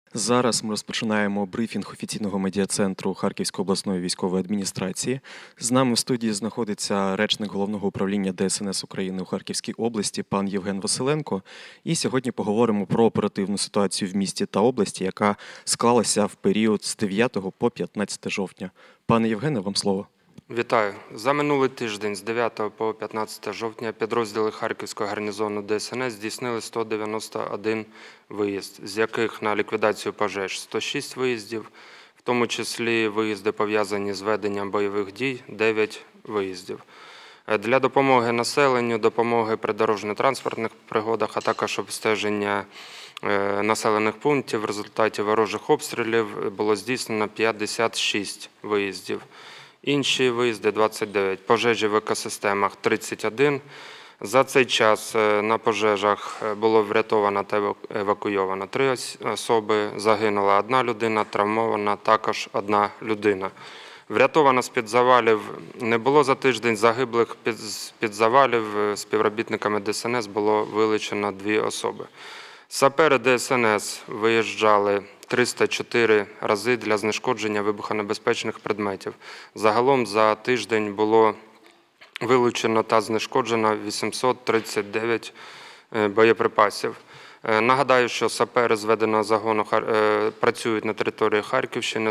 Зараз ми розпочинаємо брифінг офіційного медіа-центру Харківської обласної військової адміністрації. З нами в студії знаходиться речник Головного управління ДСНС України у Харківській області пан Євген Василенко. І сьогодні поговоримо про оперативну ситуацію в місті та області, яка склалася в період з 9 по 15 жовтня. Пане Євгене, вам слово. Вітаю. За минулий тиждень з 9 по 15 жовтня підрозділи Харківського гарнізону ДСНС здійснили 191 виїзд, з яких на ліквідацію пожеж 106 виїздів, в тому числі виїзди пов'язані з веденням бойових дій 9 виїздів. Для допомоги населенню, допомоги при дорожньо-транспортних пригодах, а також обстеження населених пунктів в результаті ворожих обстрілів було здійснено 56 виїздів. Інші виїзди – 29, пожежі в екосистемах – 31. За цей час на пожежах було врятовано та евакуйовано 3 особи, загинула 1 людина, травмована також 1 людина. Врятовано з-під завалів не було за тиждень, загиблих з-під завалів співробітниками ДСНС було вилучено 2 особи. Сапери ДСНС виїжджали 304 рази для знешкодження вибухонебезпечних предметів. Загалом за тиждень було вилучено та знешкоджено 839 боєприпасів. Нагадаю, що сапери зведеного загону працюють на території Харківщини,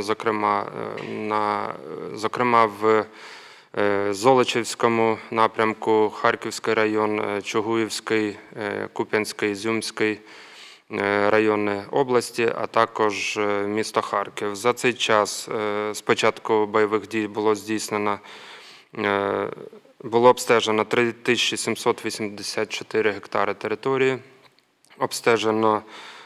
зокрема в Золочівському напрямку, Харківський район, Чугуївський, Куп'янський, Ізюмський райони області, а також місто Харків. За цей час з початку бойових дій було обстежено 3784 гектари території, обстежено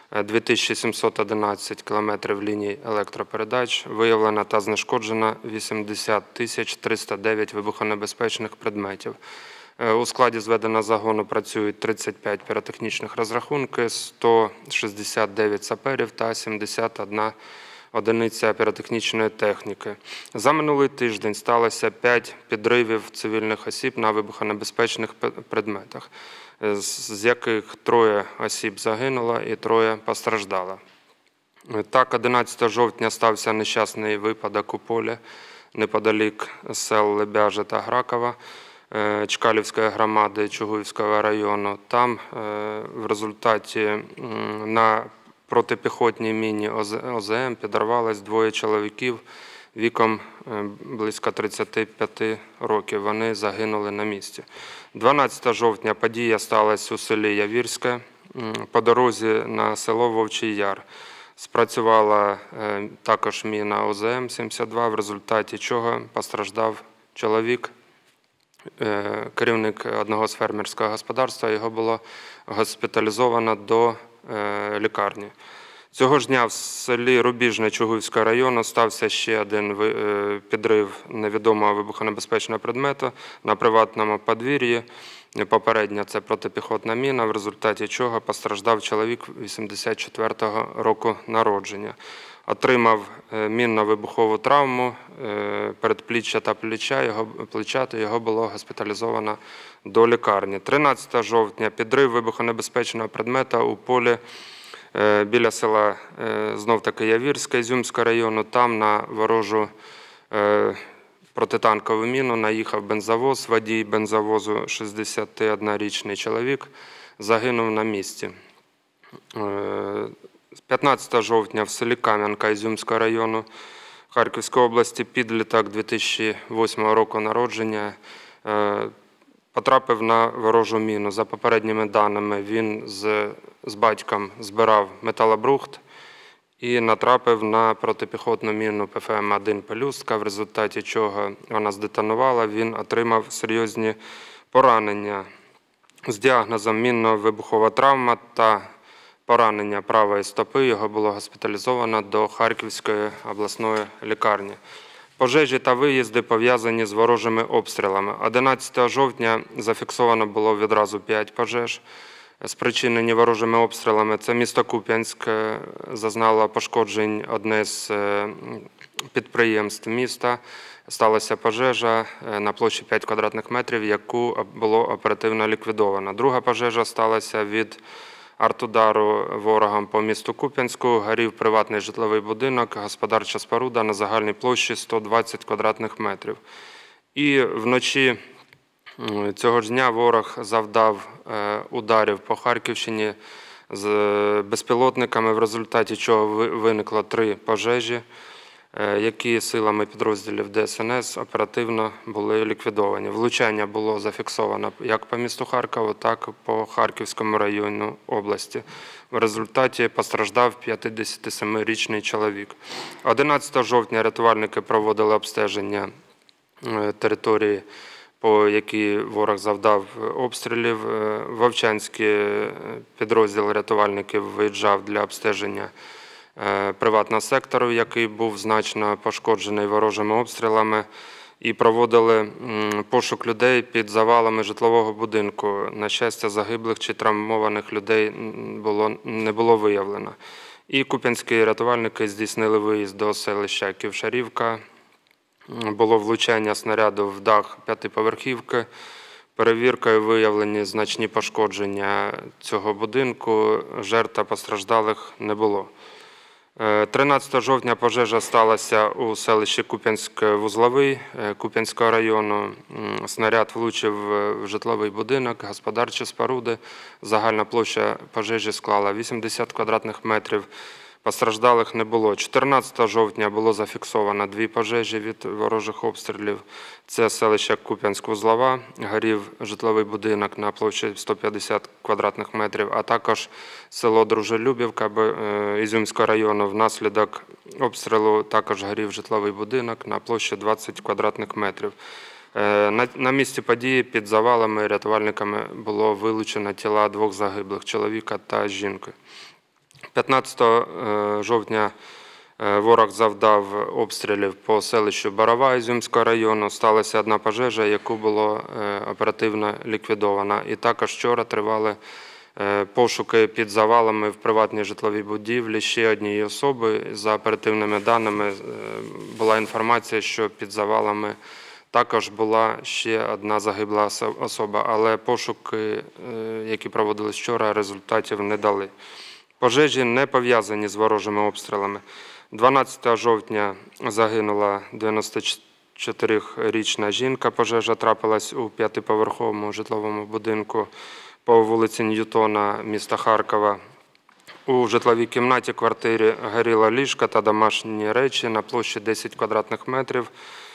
2711 кілометрів ліній електропередач, виявлено та знешкоджено 80 309 вибухонебезпечних предметів. У складі зведеного загону працюють 35 піротехнічних розрахунків, 169 саперів та 71 одиниця піротехнічної техніки. За минулий тиждень сталося 5 підривів цивільних осіб на вибухонебезпечних предметах, з яких 3 осіб загинуло і 3 постраждало. Так, 11 жовтня стався нещасний випадок у полі неподалік сел Лебяжа та Гракова Чкалівської громади Чугуївського району. Там в результаті на протипіхотній міні ОЗМ підірвались 2 чоловіків віком близько 35 років. Вони загинули на місці. 12 жовтня подія сталася у селі Явірське по дорозі на село Вовчий Яр. Спрацювала також міна ОЗМ-72, в результаті чого постраждав чоловік, керівник одного з фермерського господарства. Його було госпіталізовано до лікарні. Цього ж дня в селі Рубіжне Чугуївського району стався ще один підрив невідомого вибухонебезпечного предмету на приватному подвір'ї. Попередня це протипіхотна міна, в результаті чого постраждав чоловік 84-го року народження. Отримав мінно-вибухову травму передпліччя та плеча, його було госпіталізовано до лікарні. 13 жовтня підрив вибухонебезпечного предмета у полі біля села, знов-таки Явірське, Ізюмського району. Там на ворожу протитанкову міну наїхав бензовоз. Водій бензовозу, 61-річний чоловік, загинув на місці. 15 жовтня в селі Кам'янка Ізюмського району Харківської області підліток 2008 року народження потрапив на ворожу міну. За попередніми даними, він з батьком збирав металобрухт і натрапив на протипіхотну міну ПФМ-1 «Пелюстка», в результаті чого вона здетонувала, він отримав серйозні поранення з діагнозом мінно-вибухова травма та поранення правої стопи. Його було госпіталізовано до Харківської обласної лікарні. Пожежі та виїзди пов'язані з ворожими обстрілами. 11 жовтня зафіксовано було відразу 5 пожеж, спричинені ворожими обстрілами. Це місто Куп'янськ зазнало пошкоджень одне з підприємств міста. Сталася пожежа на площі 5 квадратних метрів, яку було оперативно ліквідовано. Друга пожежа сталася від артудару ворогом по місту Куп'янську горів приватний житловий будинок, господарча споруда на загальній площі 120 квадратних метрів. І вночі цього ж дня ворог завдав ударів по Харківщині з безпілотниками, в результаті чого виникло 3 пожежі, які силами підрозділів ДСНС оперативно були ліквідовані. Влучання було зафіксовано як по місту Харкову, так і по Харківському району області. В результаті постраждав 57-річний чоловік. 11 жовтня рятувальники проводили обстеження території, по якій ворог завдав обстрілів. Вовчанський підрозділ рятувальників виїжджав для обстеження приватного сектору, який був значно пошкоджений ворожими обстрілами, і проводили пошук людей під завалами житлового будинку. На щастя, загиблих чи травмованих людей не було виявлено. І куп'янські рятувальники здійснили виїзд до селища Ківшарівка. Було влучання снаряду в дах 5-поверхівки. Перевіркою виявлені значні пошкодження цього будинку. Жертв та постраждалих не було. 13 жовтня пожежа сталася у селищі Куп'янськ-Вузловий Куп'янського району. Снаряд влучив в житловий будинок, господарчі споруди. Загальна площа пожежі склала 80 квадратних метрів. Постраждалих не було. 14 жовтня було зафіксовано 2 пожежі від ворожих обстрілів. Це селище Куп'янськ-Вузлова, горів житловий будинок на площі 150 квадратних метрів, а також село Дружелюбівка Ізюмського району. Внаслідок обстрілу також горів житловий будинок на площі 20 квадратних метрів. На місці події під завалами рятувальниками було вилучено тіла 2 загиблих – чоловіка та жінки. 15 жовтня ворог завдав обстрілів по селищу Борова Ізюмського району. Сталася 1 пожежа, яку було оперативно ліквідовано. І також вчора тривали пошуки під завалами в приватній житловій будівлі ще однієї особи. За оперативними даними була інформація, що під завалами також була ще 1 загибла особа, але пошуки, які проводились вчора, результатів не дали. Пожежі не пов'язані з ворожими обстрілами. 12 жовтня загинула 94-річна жінка. Пожежа трапилась у 5-поверховому житловому будинку по вулиці Ньютона міста Харкова. У житловій кімнаті квартири горіло ліжко та домашні речі на площі 10 квадратних метрів.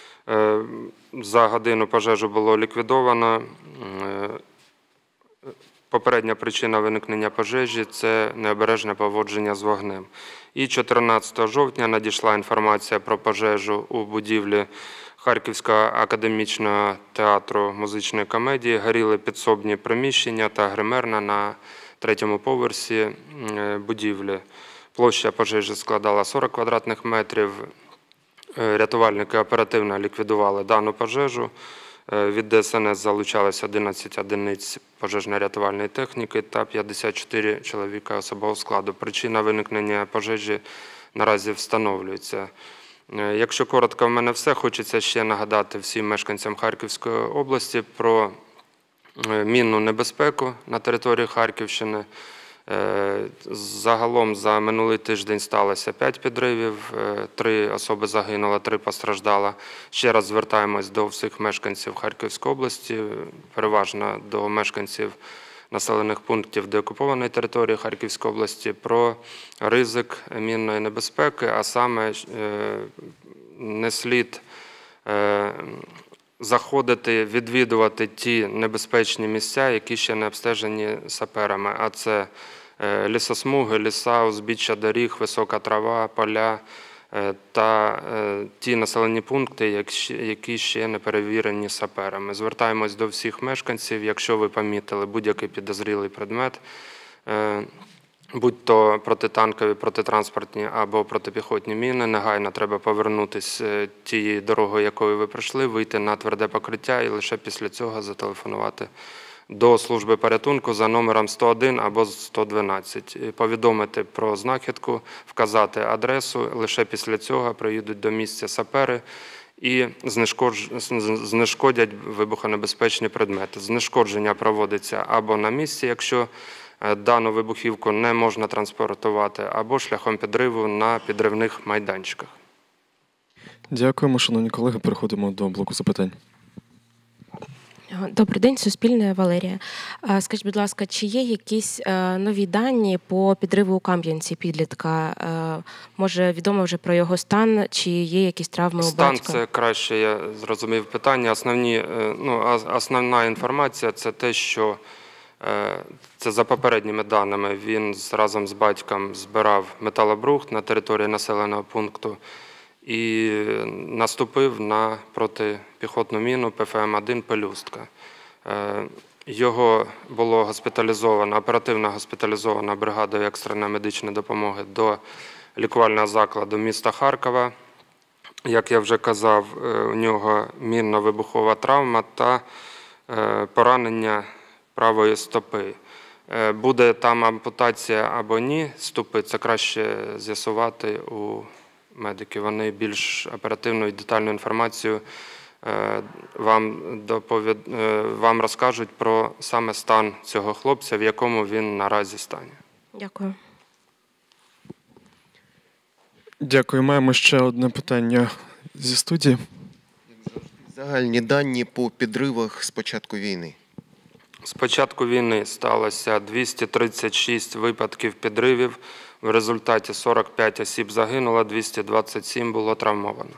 За годину пожежу було ліквідовано. Попередня причина виникнення пожежі – це необережне поводження з вогнем. І 14 жовтня надійшла інформація про пожежу у будівлі Харківського академічного театру музичної комедії. Горіли підсобні приміщення та гримерна на 3-му поверсі будівлі. Площа пожежі складала 40 квадратних метрів. Рятувальники оперативно ліквідували дану пожежу. Від ДСНС залучалось 11 одиниць пожежно-рятувальної техніки та 54 чоловіка особового складу. Причина виникнення пожежі наразі встановлюється. Якщо коротко, в мене все. Хочеться ще нагадати всім мешканцям Харківської області про мінну небезпеку на території Харківщини. Загалом за минулий тиждень сталося 5 підривів, 3 особи загинуло, 3 постраждало. Ще раз звертаємось до всіх мешканців Харківської області, переважно до мешканців населених пунктів деокупованої території Харківської області, про ризик мінної небезпеки, а саме не слід заходити, відвідувати ті небезпечні місця, які ще не обстежені саперами, а це лісосмуги, ліса, узбіччя доріг, висока трава, поля та ті населені пункти, які ще не перевірені саперами. Звертаємось до всіх мешканців, якщо ви помітили будь-який підозрілий предмет, будь-то протитанкові, протитранспортні або протипіхотні міни, негайно треба повернутися тією дорогою, якою ви прийшли, вийти на тверде покриття і лише після цього зателефонувати до служби порятунку за номером 101 або 112. Повідомити про знахідку, вказати адресу, лише після цього приїдуть до місця сапери і знешкодять вибухонебезпечні предмети. Знешкодження проводиться або на місці, якщо Дану вибухівку не можна транспортувати або шляхом підриву на підривних майданчиках. Дякуємо, шановні колеги. Переходимо до блоку запитань. Добрий день, Суспільне, Валерія. Скажіть, будь ласка, чи є якісь нові дані по підриву у Кам'янці підлітка? Може, відомо вже про його стан, чи є якісь травми у Стан батька? – це краще, я зрозумів питання. Основна інформація – це те, що це за попередніми даними. Він разом з батьком збирав металобрухт на території населеного пункту і наступив на протипіхотну міну ПФМ-1 «Пелюстка». Його було госпіталізовано, оперативно госпіталізовано бригадою екстреної медичної допомоги до лікувального закладу міста Харкова. Як я вже казав, у нього мінно-вибухова травма та поранення правої стопи. Буде там ампутація або ні стопи, це краще з'ясувати у медиків. Вони більш оперативну і детальну інформацію вам розкажуть про саме стан цього хлопця, в якому він наразі стані. Дякую. Дякую. Маємо ще одне питання зі студії. Загальні дані по підривах з початку війни. З початку війни сталося 236 випадків підривів. В результаті 45 осіб загинуло, 227 було травмовано.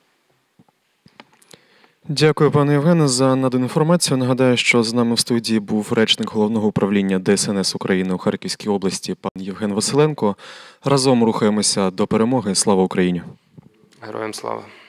Дякую, пане Євгене, за надану інформацію. Нагадаю, що з нами в студії був речник Головного управління ДСНС України у Харківській області пан Євген Василенко. Разом рухаємося до перемоги. Слава Україні! Героям слава!